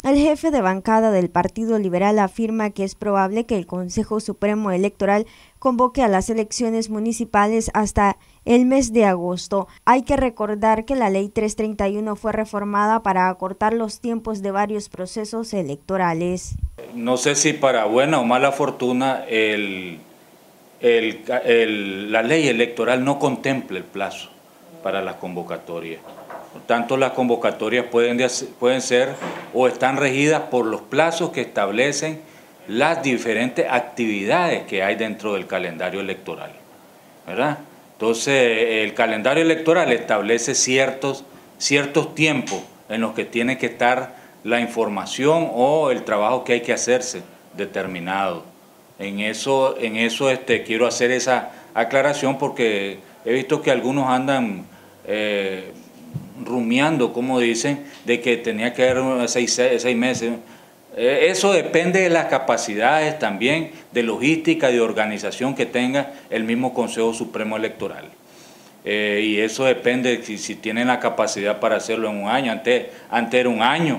El jefe de bancada del Partido Liberal afirma que es probable que el Consejo Supremo Electoral convoque a las elecciones municipales hasta el mes de agosto. Hay que recordar que la Ley 331 fue reformada para acortar los tiempos de varios procesos electorales. No sé si para buena o mala fortuna la ley electoral no contempla el plazo para las convocatorias. Por tanto, las convocatorias pueden ser o están regidas por los plazos que establecen las diferentes actividades que hay dentro del calendario electoral, ¿verdad? Entonces, el calendario electoral establece ciertos tiempos en los que tiene que estar la información o el trabajo que hay que hacerse determinado. En eso quiero hacer esa aclaración porque he visto que algunos andan rumiando, como dicen, de que tenía que haber seis meses. Eso depende de las capacidades también de logística y de organización que tenga el mismo Consejo Supremo Electoral. Y eso depende si tienen la capacidad para hacerlo en un año. Antes era un año,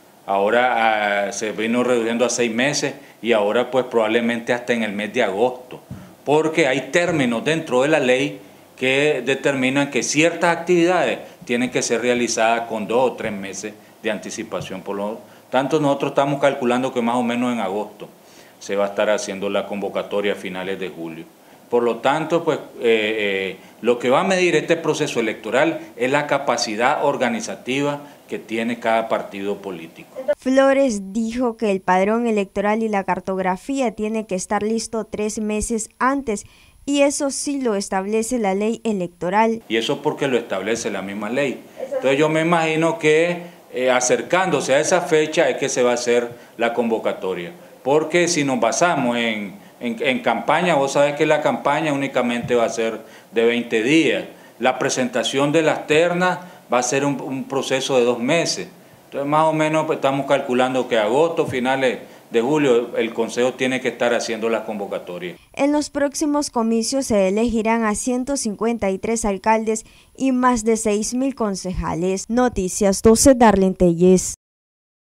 ahora se vino reduciendo a 6 meses y ahora pues probablemente hasta en el mes de agosto, porque hay términos dentro de la ley que determinan que ciertas actividades tienen que ser realizadas con 2 o 3 meses de anticipación. Por lo tanto, nosotros estamos calculando que más o menos en agosto se va a estar haciendo la convocatoria a finales de julio. Por lo tanto, pues lo que va a medir este proceso electoral es la capacidad organizativa que tiene cada partido político. Flores dijo que el padrón electoral y la cartografía tiene que estar listo 3 meses antes, y eso sí lo establece la ley electoral. Y eso porque lo establece la misma ley. Entonces yo me imagino que acercándose a esa fecha es que se va a hacer la convocatoria. Porque si nos basamos en campaña, vos sabés que la campaña únicamente va a ser de 20 días. La presentación de las ternas va a ser un proceso de 2 meses. Entonces más o menos pues, estamos calculando que agosto, finales de julio, el Consejo tiene que estar haciendo las convocatorias. En los próximos comicios se elegirán a 153 alcaldes y más de 6,000 concejales. Noticias 12, Darlene Telles.